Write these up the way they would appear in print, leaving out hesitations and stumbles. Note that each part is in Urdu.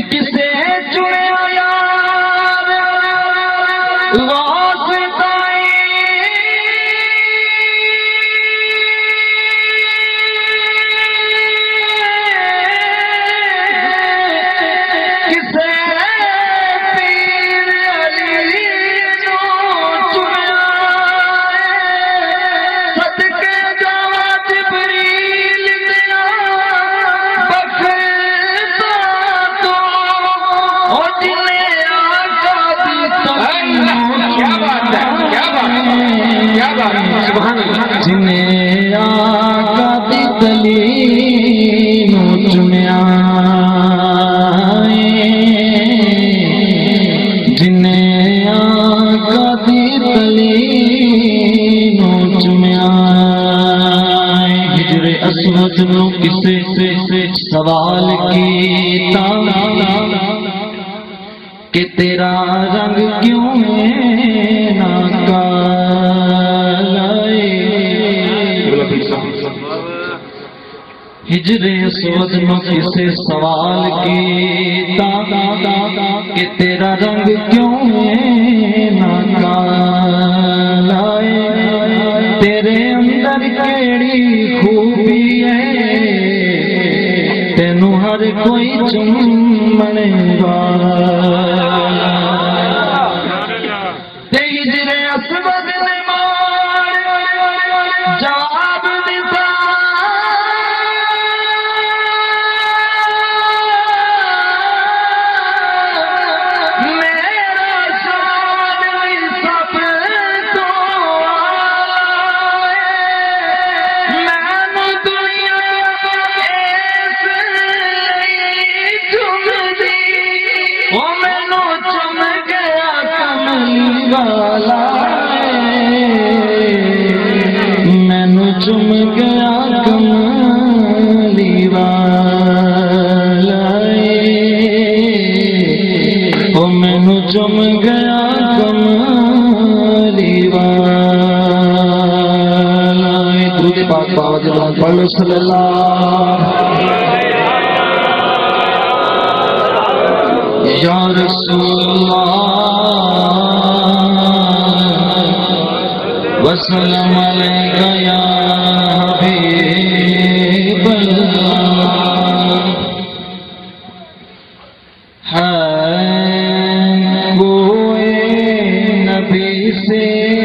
کسے چنے یار غوث دائی کسے پیر علی نو چنیا صدقے جاوا جبریل دیا بخشتا تو او جنے آقا دی کیا بات ہے، کیا بات ہے، کیا بات ہے، سبحان اللہ۔ جنے آقا دی دلیل نو چنیا جنے آقا دی دلیل نو چنیا ہجر اسود نو کسے سے سوال کیتا کہ تیرا رنگ کیوں ہے ناکا ہجر اسود نو کسے سوال کیتا کہ تیرا رنگ کیوں ہے ناکا تیرے اندر کیڑی خوبی ہے تینوں ہر کوئی چومنے والا تے ہجر اسود نے مار جواب دیتا میرا شاد سب تو میں دنیا اس لئی چن دی وہ مینو چم گیا کملی والا مینو چم گیا کملی والا وہ مینو چم گیا کملی والا درود پاک باوا جلال پڑھ لو صلی اللہ یا رسول اللہ وسلم علیکہ یا حبیب اللہ ہے گوئے نبی سے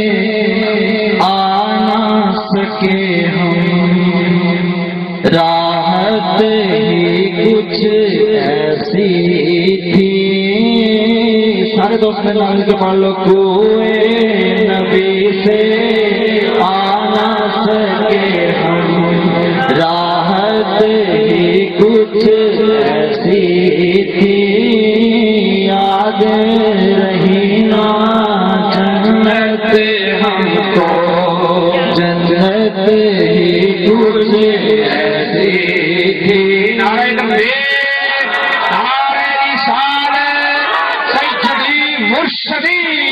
آ نہ سکے ہم راحت ہی کچھ ایسی تھی سارے دوست میں نام کے پڑھ لو کوئے نبی سے آ نہ سکے ہم راحت ہی کچھ ایسی تھی یاد رہی نا جنت ہم کو جنت ہی کچھ ایسی تھی نعرہ تکبیر، نعرہ رسالت، سیدی مرشدی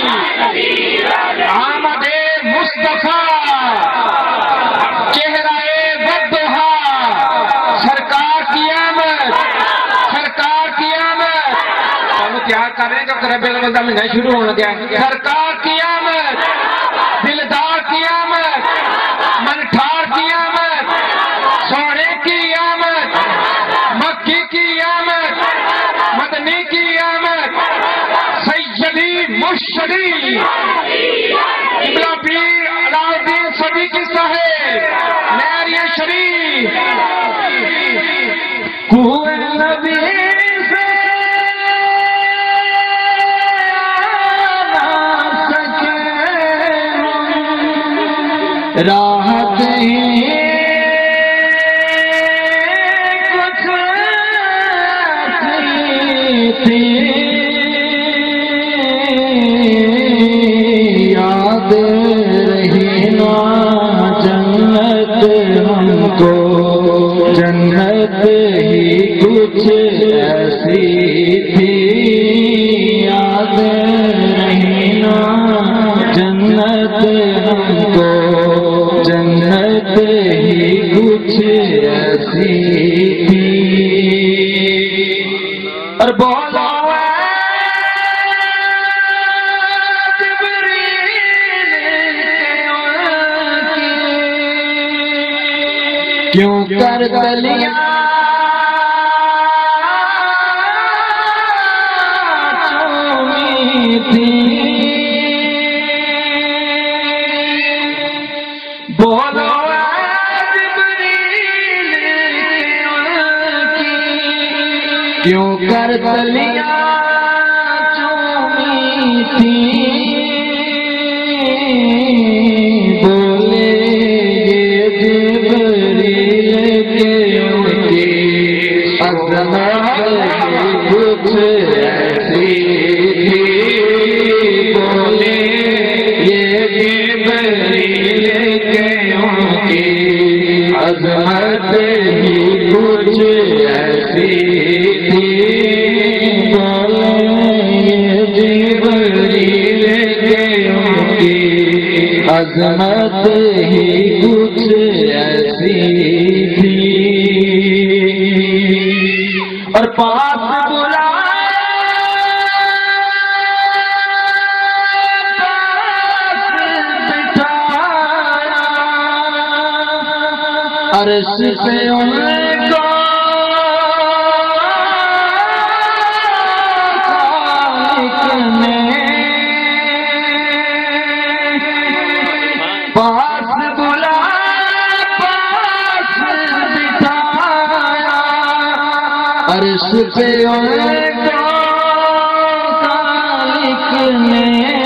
آمد مصطفیٰ چہرہ والضحیٰ سرکار کی آمد، سرکار کی آمد ہم تیار کر رہے ہیں کہ رب العالمین کا مہینہ شروع ہونا کیا سرکار کی آمد، دلدار کی آمد، منٹھار کی آمد، سونے کی آمد، مکی کی آمد، مدنی کی آمد، سیدی مرشدی ابن پیر علاؤالدین صدیقی صاحب نہریہ شریف کوئے نبی سے آ نہ سکے ہم راحت ہی کچھ ایسی تھی یاد رہی نا جنت ہم کو جنت ہی کچھ ایسی تھی یاد رہی نا جنت ہم کو جنت ہی کچھ ایسی تھی اور بولو کیوں کر تلیاں چومی تھی بولو کیوں کر تلیاں چومی تھی بولے یہ جبریل کے ان کی عظمت کچھ ایسی تھی بولے یہ جبریل کے ان کی عظمت کچھ ایسی عظمت ہی کچھ ایسی تھی اور پاس بلا عرش پہ ان کو پاس بلا پاس بٹھایا عرش پہ ان کو خالق نے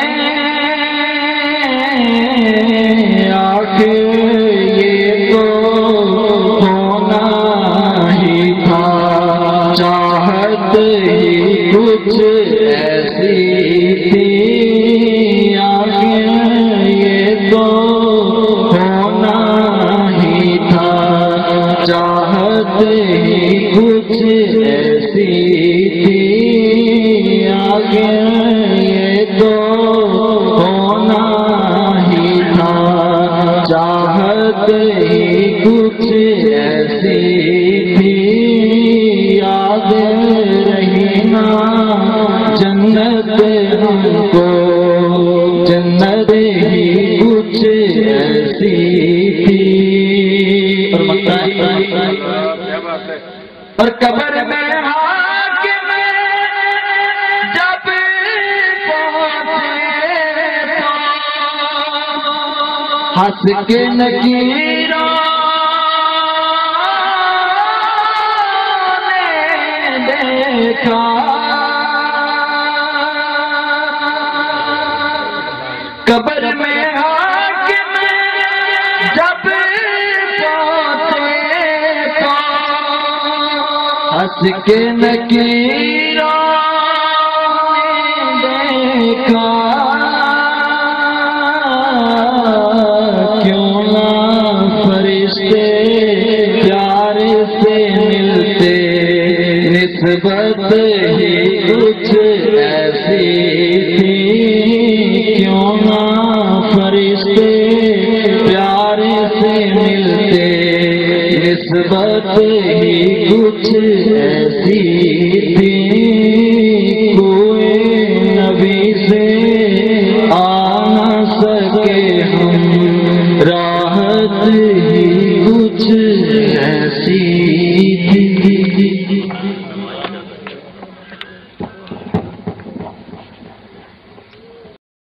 آخر یہ تو ہونا ہی تھا چاہت ہی کچھ ایسی تھی چاہت ہی کچھ ایسی تھی آگے یہ تو ہونا ہی تھا چاہت ہی کچھ ایسی تھی آگے رہنا جنت ہم کو جنت ہی کچھ ایسی تھی اور قبر میں حاکم جب پہنچے تو ہنس کے نکیروں نے دیکھا قبر میں حاکم جب ہنس کے نکیروں نے دیکھا کیوں نہ فرشتے پیار سے ملتے نسبت ہی کچھ ایسی تھی کیوں نہ فرشتے پیار سے ملتے نسبت